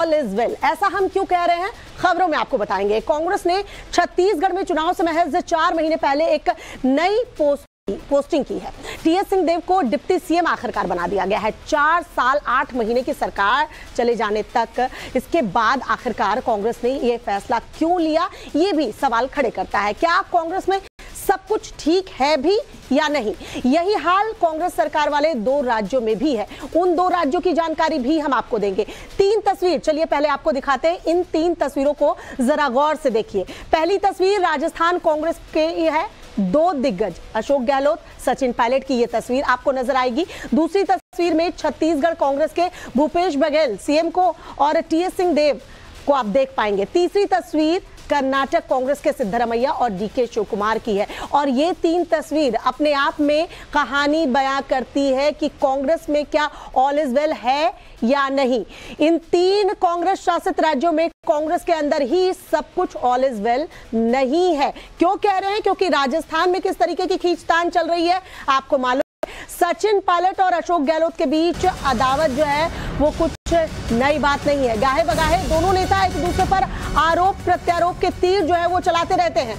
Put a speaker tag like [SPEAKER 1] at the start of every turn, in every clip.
[SPEAKER 1] All is well. ऐसा हम क्यों कह रहे हैं, खबरों में आपको बताएंगे। कांग्रेस ने छत्तीसगढ़ में चुनाव से महज 4 महीने पहले एक नई पोस्टिंग की है। टीएस सिंहदेव को डिप्टी सीएम आखिरकार बना दिया गया है। 4 साल 8 महीने की सरकार चले जाने तक इसके बाद आखिरकार कांग्रेस ने यह फैसला क्यों लिया, ये भी सवाल खड़े करता है। क्या कांग्रेस में सब कुछ ठीक है भी या नहीं? यही हाल कांग्रेस सरकार वाले 2 राज्यों में भी है। उन 2 राज्यों की जानकारी भी हम आपको देंगे। 3 तस्वीर चलिए पहले आपको दिखाते हैं। इन 3 तस्वीरों को जरा गौर से देखिए। पहली तस्वीर राजस्थान कांग्रेस के ये है, 2 दिग्गज अशोक गहलोत, सचिन पायलट की ये तस्वीर आपको नजर आएगी। दूसरी तस्वीर में छत्तीसगढ़ कांग्रेस के भूपेश बघेल सीएम को और टीएस सिंहदेव को आप देख पाएंगे। तीसरी तस्वीर कर्नाटक कांग्रेस के सिद्धरमैया और डीके शिवकुमार की है। और ये 3 तस्वीर अपने आप में कहानी बयां करती है कि कांग्रेस में क्या ऑल इज वेल है या नहीं। इन 3 कांग्रेस शासित राज्यों में कांग्रेस के अंदर ही सब कुछ ऑल इज वेल नहीं है। क्यों कह रहे हैं? क्योंकि राजस्थान में किस तरीके की खींचतान चल रही है आपको मालूम। सचिन पायलट और अशोक गहलोत के बीच अदावत जो है वो कुछ नई बात नहीं है। गाहे बगाहे दोनों नेता एक दूसरे पर आरोप प्रत्यारोप के तीर जो है वो चलाते रहते हैं।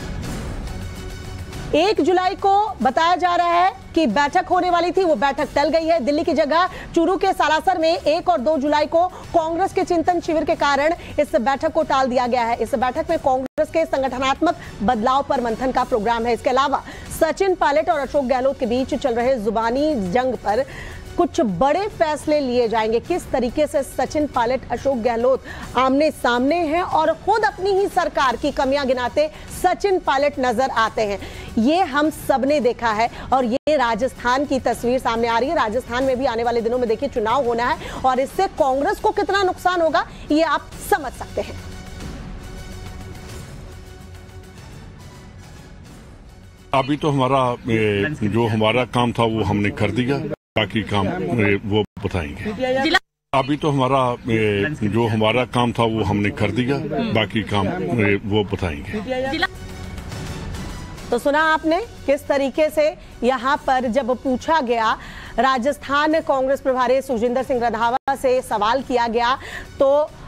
[SPEAKER 1] 1 जुलाई को बताया जा रहा है कि बैठक होने वाली थी, वो बैठक टल गई है। दिल्ली की जगह चूरू के सालासर में 1 और 2 जुलाई को कांग्रेस के चिंतन शिविर के कारण इस बैठक को टाल दिया गया है। इस बैठक में कांग्रेस के संगठनात्मक बदलाव पर मंथन का प्रोग्राम है। इसके अलावा सचिन पायलट और अशोक गहलोत के बीच चल रहे जुबानी जंग पर कुछ बड़े फैसले लिए जाएंगे। किस तरीके से सचिन पायलट अशोक गहलोत आमने सामने हैं और खुद अपनी ही सरकार की कमियां गिनाते सचिन पायलट नजर आते हैं, ये हम सबने देखा है। और ये राजस्थान की तस्वीर सामने आ रही है। राजस्थान में भी आने वाले दिनों में देखिए चुनाव होना है और इससे कांग्रेस को कितना नुकसान होगा ये आप समझ सकते हैं।
[SPEAKER 2] अभी तो हमारा काम था वो हमने कर दिया, बाकी काम वो बताएंगे। अभी तो हमारा काम था वो हमने कर दिया, बाकी काम वो बताएंगे।
[SPEAKER 1] तो सुना आपने किस तरीके से यहाँ पर जब पूछा गया, राजस्थान कांग्रेस प्रभारी सुखजिंदर सिंह रंधावा से सवाल किया गया तो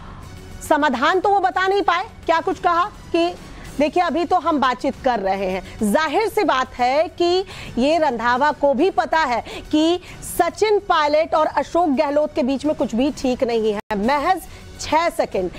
[SPEAKER 1] समाधान तो वो बता नहीं पाए। क्या कुछ कहा कि देखिए अभी तो हम बातचीत कर रहे हैं। जाहिर सी बात है कि ये रंधावा को भी पता है कि सचिन पायलट और अशोक गहलोत के बीच में कुछ भी ठीक नहीं है। महज 6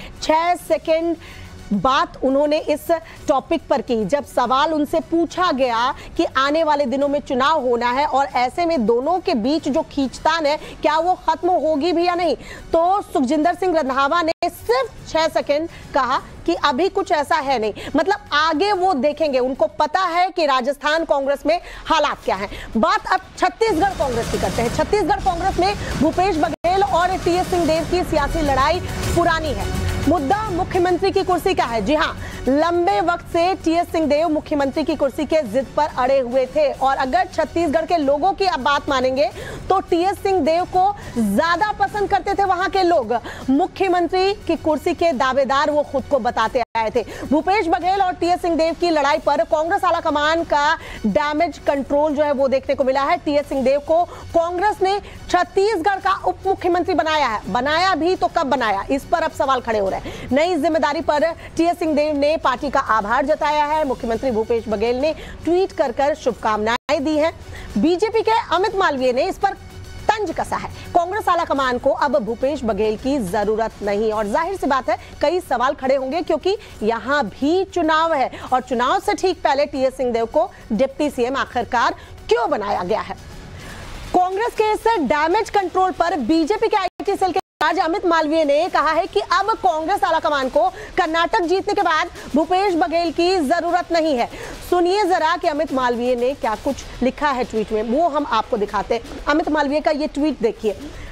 [SPEAKER 1] सेकंड बात उन्होंने इस टॉपिक पर की जब सवाल उनसे पूछा गया कि आने वाले दिनों में चुनाव होना है और ऐसे में दोनों के बीच जो खींचतान है क्या वो खत्म होगी भी या नहीं। तो सुखजिंदर सिंह रंधावा ने सिर्फ 6 सेकंड कहा कि अभी कुछ ऐसा है नहीं, मतलब आगे वो देखेंगे। उनको पता है कि राजस्थान कांग्रेस में हालात क्या हैं। बात अब छत्तीसगढ़ कांग्रेस की करते हैं। छत्तीसगढ़ कांग्रेस में भूपेश बघेल और टीएस सिंहदेव की सियासी लड़ाई पुरानी है। मुद्दा मुख्यमंत्री की कुर्सी का है। जी हां, लंबे वक्त से टीएस सिंहदेव मुख्यमंत्री की कुर्सी के जिद पर अड़े हुए थे और अगर छत्तीसगढ़ के लोगों की अब बात मानेंगे तो टीएस सिंहदेव को ज्यादा पसंद करते थे वहां के लोग। मुख्यमंत्री की कुर्सी के दावेदार वो खुद को बताते आए थे। भूपेश बघेल और टीएस सिंहदेव की लड़ाई पर कांग्रेस आला कमान का डैमेज कंट्रोल जो है वो देखने को मिला है। टीएस सिंहदेव को कांग्रेस ने छत्तीसगढ़ का उप मुख्यमंत्री बनाया है। बनाया भी तो कब बनाया, इस पर अब सवाल खड़े हो रहे हैं। नई जिम्मेदारी पर टीएस सिंहदेव ने पार्टी का आभार जताया है। मुख्यमंत्री भूपेश बघेल ने ट्वीट कर शुभकामनाएं दी हैं। बीजेपी के अमित मालवीय ने इस पर तंज कसा है। कांग्रेस आला कमान को अब भूपेश बघेल की जरूरत नहीं और जाहिर सी बात है कई सवाल खड़े होंगे क्योंकि यहां भी चुनाव है और चुनाव से ठीक पहले टीएस सिंहदेव को डिप्टी सीएम आखिरकार क्यों बनाया गया है। कांग्रेस के इस डैमेज कंट्रोल पर बीजेपी के आईटी सेल के आज अमित मालवीय ने कहा है कि अब कांग्रेस आलाकमान को कर्नाटक जीतने के बाद भूपेश बघेल की जरूरत नहीं है। सुनिए जरा कि अमित मालवीय ने क्या कुछ लिखा है ट्वीट में, वो हम आपको दिखाते हैं। अमित मालवीय का ये ट्वीट देखिए।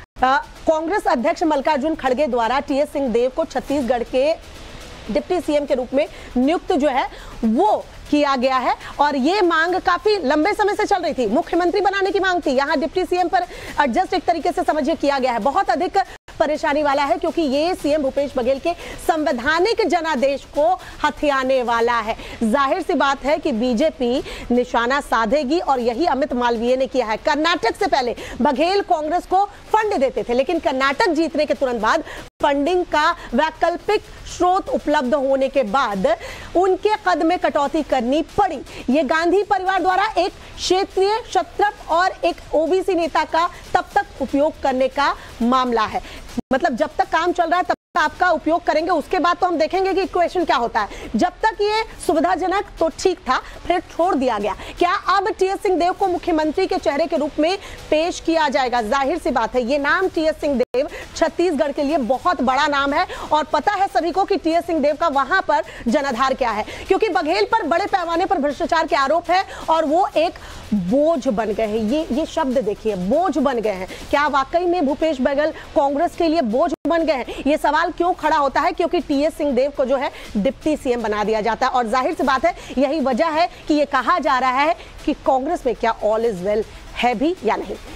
[SPEAKER 1] कांग्रेस अध्यक्ष मल्लिकार्जुन खड़गे द्वारा टीएस सिंहदेव को छत्तीसगढ़ के डिप्टी सीएम के रूप में नियुक्त जो है वो किया गया है और ये मांग काफी लंबे समय से चल रही थी। मुख्यमंत्री बनाने की मांग थी, यहाँ डिप्टी सीएम पर एडजस्ट एक तरीके से समझिए किया गया है। बहुत अधिक परेशानी वाला है क्योंकि ये सीएम भूपेश बघेल के संवैधानिक जनादेश को हथियाने वाला है। जाहिर सी बात है कि बीजेपी निशाना साधेगी और यही अमित मालवीय ने किया है। कर्नाटक से पहले बघेल कांग्रेस को फंड देते थे लेकिन कर्नाटक जीतने के तुरंत बाद फंडिंग का वैकल्पिक स्रोत उपलब्ध होने के बाद उनके कद में कटौती करनी पड़ी। ये गांधी परिवार द्वारा एक क्षेत्रीय क्षत्रप और एक ओबीसी नेता का तब तक उपयोग करने का मामला है। मतलब जब तक काम चल रहा है तब तक आपका उपयोग करेंगे, उसके बाद तो हम देखेंगे कि इक्वेशन क्या होता है। जब तक ये सुविधाजनक तो ठीक था, फिर छोड़ दिया गया। क्या अब टीएस सिंहदेव को मुख्यमंत्री के चेहरे के रूप में पेश किया जाएगा? जाहिर सी बात है, ये नाम टीएस सिंहदेव छत्तीसगढ़ के लिए बहुत बड़ा नाम है और पता है सभी को कि टीएस सिंहदेव का वहां पर जनाधार क्या है, क्योंकि बघेल पर बड़े पैमाने पर भ्रष्टाचार के आरोप है और वो एक बोझ बन गए हैं। ये शब्द देखिए, बोझ बन गए हैं। क्या वाकई में भूपेश बघेल कांग्रेस के लिए बोझ बन गए हैं? ये सवाल क्यों खड़ा होता है? क्योंकि टीएस सिंहदेव को जो है डिप्टी सीएम बना दिया जाता है और जाहिर सी बात है यही वजह है कि ये कहा जा रहा है कि कांग्रेस में क्या ऑल इज वेल है भी या नहीं।